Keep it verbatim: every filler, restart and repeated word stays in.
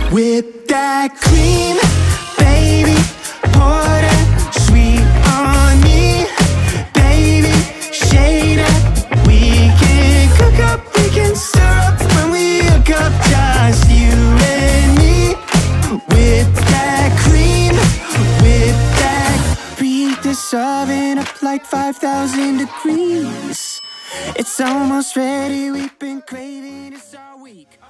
Whip that cream, baby, pour that sweet on me, baby, shade it. We can cook up, we can stir up when we hook up, just you and me. Whip that cream, whip that. Preheat this oven up like five thousand degrees. It's almost ready, we've been craving this all week.